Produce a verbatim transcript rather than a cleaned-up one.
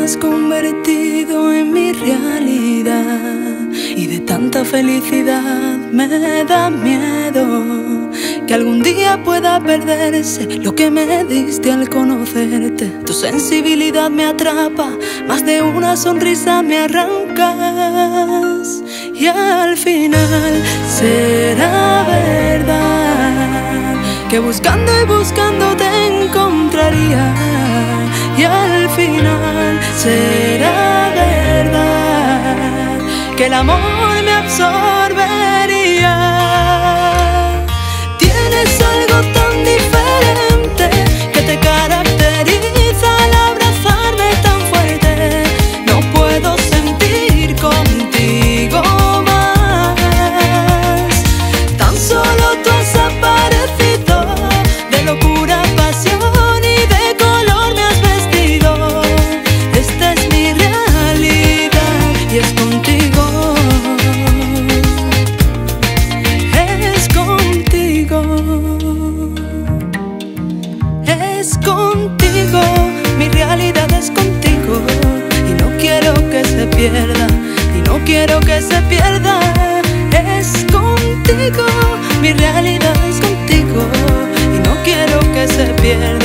has convertido en mi realidad, y de tanta felicidad me da miedo que algún día pueda perderse lo que me diste al conocerte. Tu sensibilidad me atrapa, más de una sonrisa me arrancas, y al final será verdad que buscando y buscando te encontraría, y al final será verdad que el amor me absorbería. Tienes algo tan diferente que te caracteriza al abrazarme tan fuerte. No puedo sentir contigo más. Tan solo tú has aparecido, de locura, pasión y de color me has vestido. Esta es mi realidad y es contigo. Es contigo. Es contigo. Mi realidad es contigo. Y no quiero que se pierda. Y no quiero que se pierda. Es contigo. Mi realidad es contigo. Y no quiero que se pierda.